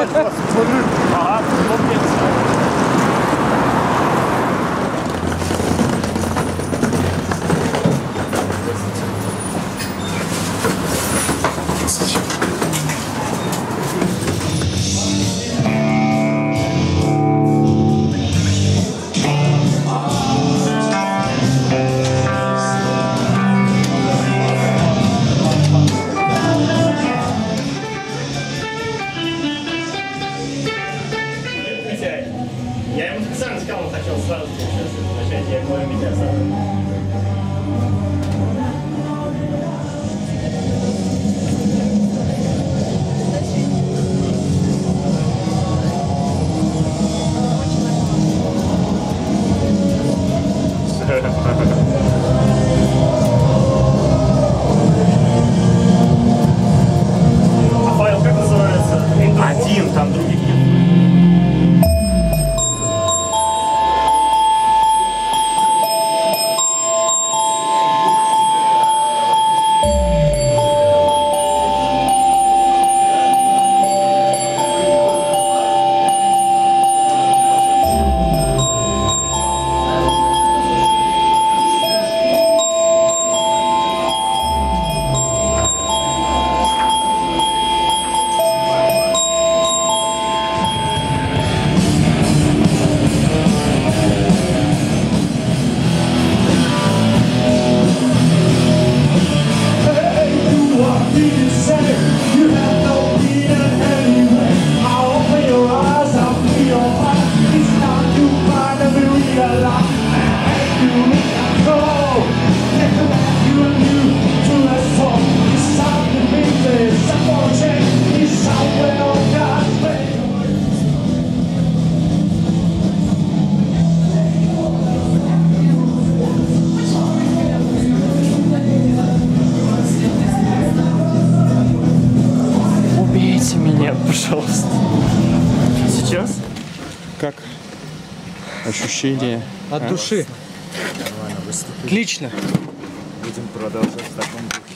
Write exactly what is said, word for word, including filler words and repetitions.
Смотри. Ага, я ему специально сказал, он хотел сразу начать, я говорю, меня сразу. А файл как называется? Один, там других нет. Убейте меня, пожалуйста. Сейчас? Как ощущение? От а? души. Нормально выступили. Отлично. Будем продолжать в таком духе.